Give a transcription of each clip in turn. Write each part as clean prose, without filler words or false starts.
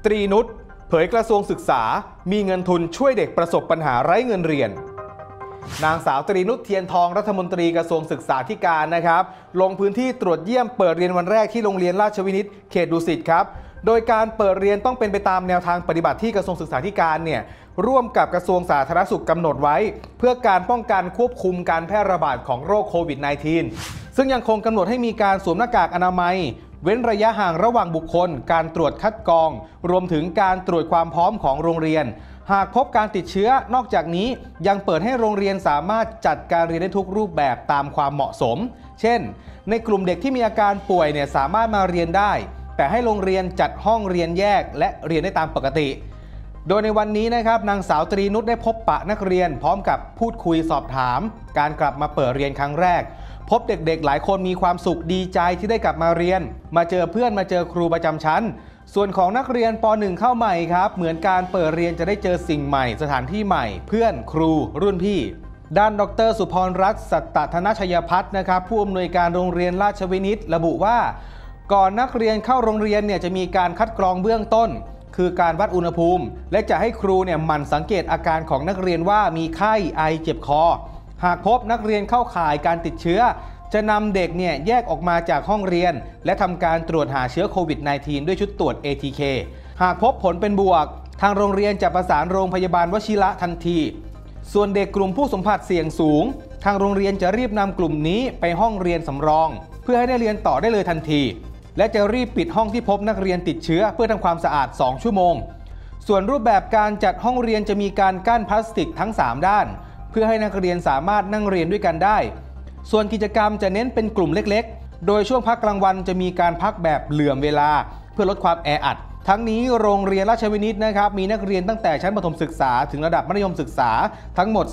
ตรีนุชเผยกระทรวงศึกษามีเงินทุนช่วยเด็กประสบปัญหาไร้เงินเรียนนางสาวตรีนุชเทียนทองรัฐมนตรีกระทรวงศึกษาธิการนะครับลงพื้นที่ตรวจเยี่ยมเปิดเรียนวันแรกที่โรงเรียนราชวินิตเขตดุสิตครับโดยการเปิดเรียนต้องเป็นไปตามแนวทางปฏิบัติที่กระทรวงศึกษาธิการเนี่ยร่วมกับกระทรวงสาธารณสุขกำหนดไว้เพื่อการป้องกันควบคุมการแพร่ระบาดของโรคโควิด -19 ซึ่งยังคงกำหนดให้มีการสวมหน้ากากอนามัยเว้นระยะห่างระหว่างบุคคลการตรวจคัดกรองรวมถึงการตรวจความพร้อมของโรงเรียนหากพบการติดเชื้อนอกจากนี้ยังเปิดให้โรงเรียนสามารถจัดการเรียนได้ทุกรูปแบบตามความเหมาะสมเช่นในกลุ่มเด็กที่มีอาการป่วยเนี่ยสามารถมาเรียนได้แต่ให้โรงเรียนจัดห้องเรียนแยกและเรียนได้ตามปกติโดยในวันนี้นะครับนางสาวตรีนุชได้พบปะนักเรียนพร้อมกับพูดคุยสอบถามการกลับมาเปิดเรียนครั้งแรกพบเด็กๆหลายคนมีความสุขดีใจที่ได้กลับมาเรียนมาเจอเพื่อนมาเจอครูประจำชั้นส่วนของนักเรียนป .1 เข้าใหม่ครับเหมือนการเปิดเรียนจะได้เจอสิ่งใหม่สถานที่ใหม่เพื่อนครูรุ่นพี่ด้านดร.สุพรรัตน์สัตตธนชัยพัฒน์นะครับผู้อำนวยการโรงเรียนราชวินิตระบุว่าก่อนนักเรียนเข้าโรงเรียนเนี่ยจะมีการคัดกรองเบื้องต้นคือการวัดอุณหภูมิและจะให้ครูเนี่ยหมั่นสังเกตอาการของนักเรียนว่ามีไข้ไอเจ็บคอหากพบนักเรียนเข้าข่ายการติดเชื้อจะนำเด็กเนี่ยแยกออกมาจากห้องเรียนและทำการตรวจหาเชื้อโควิด -19 ด้วยชุดตรวจ ATK หากพบผลเป็นบวกทางโรงเรียนจะประสานโรงพยาบาลวชิระทันทีส่วนเด็กกลุ่มผู้สัมผัสเสี่ยงสูงทางโรงเรียนจะรีบนำกลุ่มนี้ไปห้องเรียนสำรองเพื่อให้ได้เรียนต่อได้เลยทันทีและจะรีบปิดห้องที่พบนักเรียนติดเชื้อเพื่อทำความสะอาด2ชั่วโมงส่วนรูปแบบการจัดห้องเรียนจะมีการกั้นพลาสติกทั้ง3ด้านเพื่อให้นักเรียนสามารถนั่งเรียนด้วยกันได้ส่วนกิจกรรมจะเน้นเป็นกลุ่มเล็กๆโดยช่วงพักกลางวันจะมีการพักแบบเหลื่อมเวลาเพื่อลดความแออัดทั้งนี้โรงเรียนราชวินิตนะครับมีนักเรียนตั้งแต่ชั้นประถมศึกษาถึงระดับมัธยมศึกษาทั้งหมด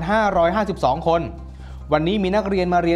2,552 คนวันนี้มีนักเรียนมาเรียน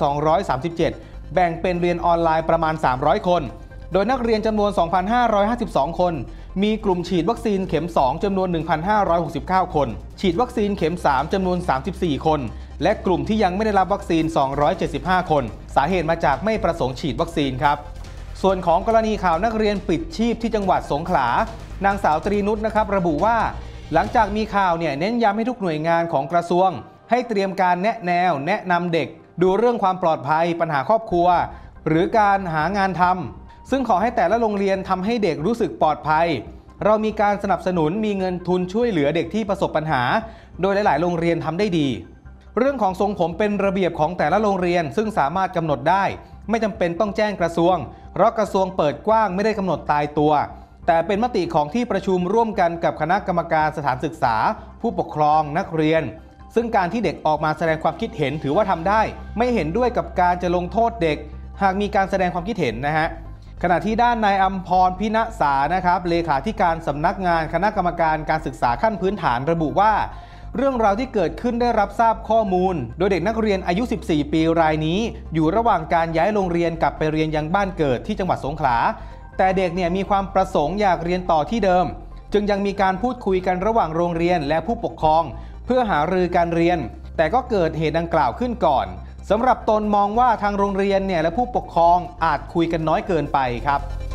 2,237 แบ่งเป็นเรียนออนไลน์ประมาณ300คนโดยนักเรียนจำนวน 2,552 คนมีกลุ่มฉีดวัคซีนเข็ม2จำนวน 1,569 คนฉีดวัคซีนเข็ม3จำนวน34คนและกลุ่มที่ยังไม่ได้รับวัคซีน275คนสาเหตุมาจากไม่ประสงค์ฉีดวัคซีนครับส่วนของกรณีข่าวนักเรียนปิดชีพที่จังหวัดสงขลานางสาวตรีนุชนะครับระบุว่าหลังจากมีข่าวเนี่ยเน้นย้ำให้ทุกหน่วยงานของกระทรวงให้เตรียมการแนะแนวแนะนำเด็กดูเรื่องความปลอดภัยปัญหาครอบครัวหรือการหางานทำซึ่งขอให้แต่ละโรงเรียนทำให้เด็กรู้สึกปลอดภัยเรามีการสนับสนุนมีเงินทุนช่วยเหลือเด็กที่ประสบปัญหาโดยหลายๆโรงเรียนทำได้ดีเรื่องของทรงผมเป็นระเบียบของแต่ละโรงเรียนซึ่งสามารถกำหนดได้ไม่จำเป็นต้องแจ้งกระทรวงเพราะกระทรวงเปิดกว้างไม่ได้กำหนดตายตัวแต่เป็นมติของที่ประชุมร่วมกันกับคณะกรรมการสถานศึกษาผู้ปกครองนักเรียนซึ่งการที่เด็กออกมาแสดงความคิดเห็นถือว่าทำได้ไม่เห็นด้วยกับการจะลงโทษเด็กหากมีการแสดงความคิดเห็นนะฮะขณะที่ด้านนายอัมพรพิณษานะครับเลขาธิการสำนักงานคณะกรรมการการศึกษาขั้นพื้นฐานระบุว่าเรื่องราวที่เกิดขึ้นได้รับทราบข้อมูลโดยเด็กนักเรียนอายุ 14 ปีรายนี้อยู่ระหว่างการย้ายโรงเรียนกลับไปเรียนยังบ้านเกิดที่จังหวัดสงขลาแต่เด็กเนี่ยมีความประสงค์อยากเรียนต่อที่เดิมจึงยังมีการพูดคุยกันระหว่างโรงเรียนและผู้ปกครองเพื่อหารือการเรียนแต่ก็เกิดเหตุดังกล่าวขึ้นก่อนสำหรับตนมองว่าทางโรงเรียนเนี่ยและผู้ปกครองอาจคุยกันน้อยเกินไปครับ